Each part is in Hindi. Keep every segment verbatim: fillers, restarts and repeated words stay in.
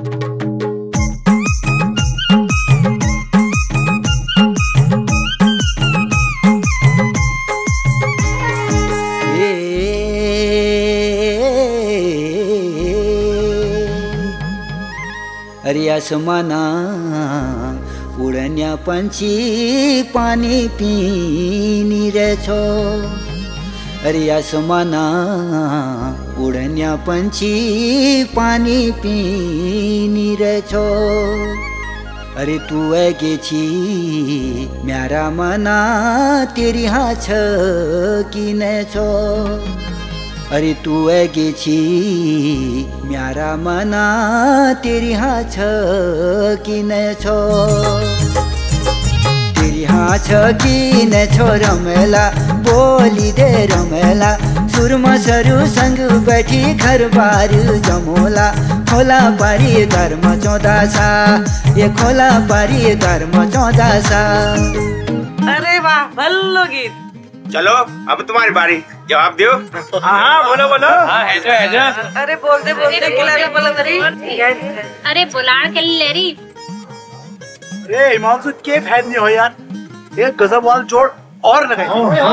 अरे आसमाना उड़न्या पंछी पानी पीनी रे छो। अरे आसमाना उड़न्या पंछी पानी पीनी रे छो। अरे तू है गेछी म्यारा मना तेरी हाछ की ने छो। अरे तू है गेछी म्यारा मना तेरी हाछ की ने छो। तेरी हाछ की ने छो रमेला बोली दे रमेला। सुरमा सरू संग बैठी घर बार जमोला। खोला पारी धर्म चौदासा ये खोला पारी धर्म चौदासा। अरे वाह भल्लो गीत। चलो अब तुम्हारी बारी जवाब दो। हाँ हाँ बोलो बोलो। हाँ है जो है जो। अरे बोल दे बोल दे किला बोला मेरी। अरे बुलान के लिए री। अरे हिमांशु के फैन नहीं हो यार। एक गजब वाल जोड़ और लगाए।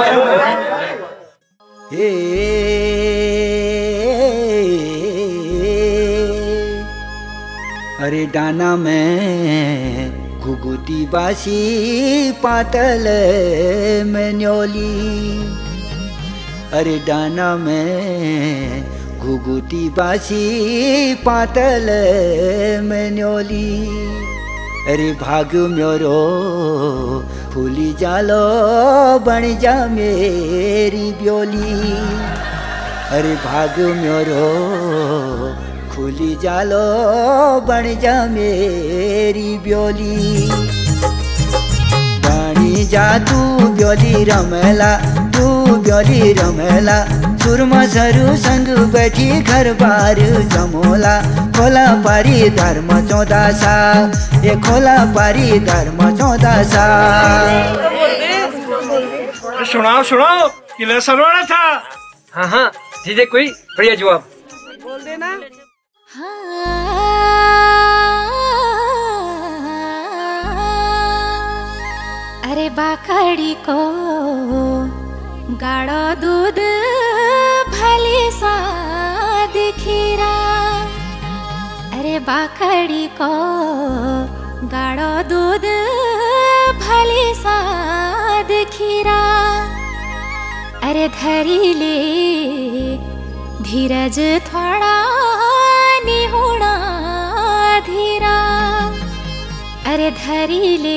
अरे डाना में घुघुती बासी पातल में न्योली। अरे डाना में घुघुती बासी पातल में न्योली। अरे भाग म्योरो फूली जालो बन जा मेरी ब्योली। अरे भाग म्योरो खुली जालो बन जा मेरी ब्योली। बनी जा तू ब्योली रमेला तू ब्योली रमेला। सुरमा सरू संग बैठी घर बार जमोला। खोला पारी धर्म चौदासा ये खोला पारी धर्म चौदासा। सुनाओ सुनाओ किला सरवाना था। हाँ हाँ जीजे कोई बढ़िया जवाब बोल देना। अरे बाखड़ी को गाढ़ो दूध भली सा दिखीरा। अरे बाखड़ी को गाढ़ो दूध भली सा दिखीरा। अरे धरी ले धीरज थोड़ा निहुणा धीरा। अरे धरी ले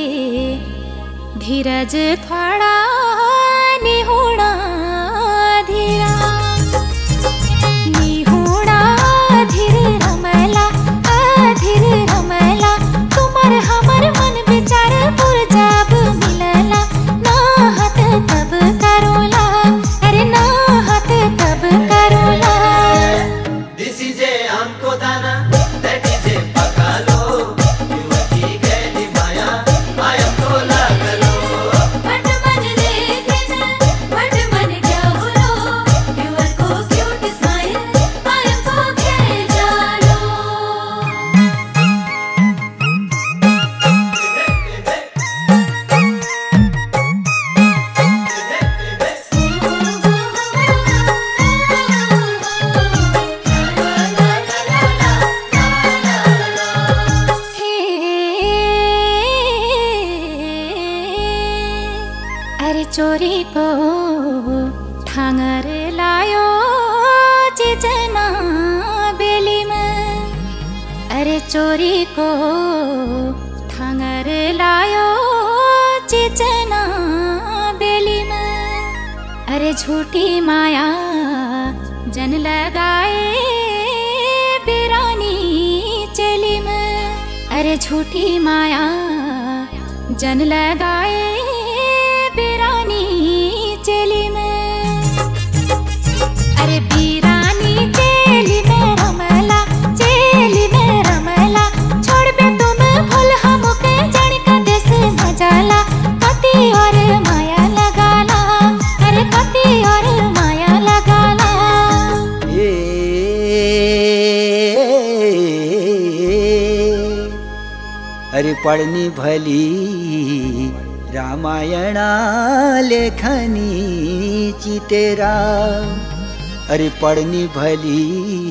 धीरज थोड़ा निहुणा धीरा। निहुणा धीर रमला अधीर रमला। तुम्हार हमर मन विचार पुरजाब मिलला। ना हाथ तब करोला अरे ना हाथ तब करोला। दिस इज ए हमको दाना दैट इज ए पकालो। युवती गैली माया माया को लागलो। बट मन देखे न बट मन क्या बोलो। युवर को क्यूट स्माइल माया को खेल जालो। अरे चोरी को ठांगर लायो चिजना बेली में। अरे चोरी को ठांगर लायो चिजना बेली में। अरे झूठी माया जन लगाए बिरानी चली में। अरे झूठी माया जन लगाए बिरानी चली में। अरे बिरानी चली में रमला चली में रमला। छोड़ बे तुम भूल हमके जान का देश मजाला। कति और माया लगाला अरे कति और माया लगाला। ए अरे पढ़नी भली रामायणा लेखनी चितेरा, अरे पढ़नी भली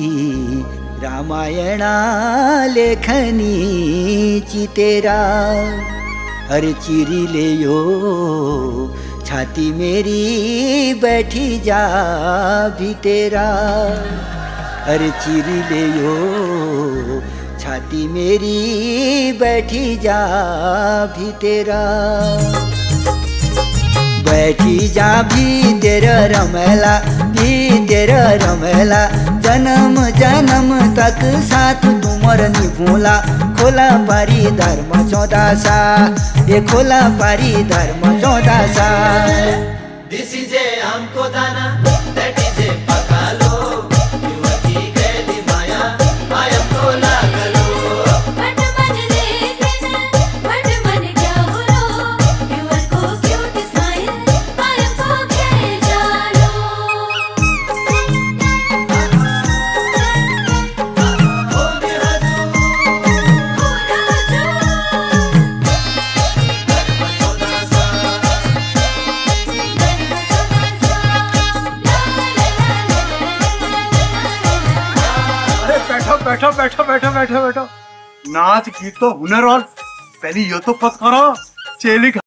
रामायणा लेखनी चितेरा, अरे चिरी ले यो छाती मेरी बैठी जा भी तेरा, अरे चिरी ले यो छाती मेरी बैठी जा भी तेरा, बैठी जा भी तेरा रमला भी तेरा रमला, जन्म जन्म तक साथ तुमर निभूला, खोला पारी धर्म चौदासा, ये खोला पारी धर्म चौदासा। This is a हमको दाना, that is a पका लो, युवती कैदी माया, आयम को लागलो। बट मन देखे न, बट मन क्या हुलो, युवर को क्यूट स्माइल, आयम को खेल जालो। ओ मेरा जो, हो राजू, धर्म चौदासा, अरे बैठो बैठो बैठो बैठो बैठो बैठो। नाच गीत तो हुनर और पहले ये तो पत करो चेली